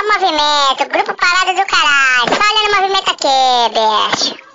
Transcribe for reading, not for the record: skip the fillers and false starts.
movimento, grupo parado do caralho. Só olha no movimento aqui, bicho.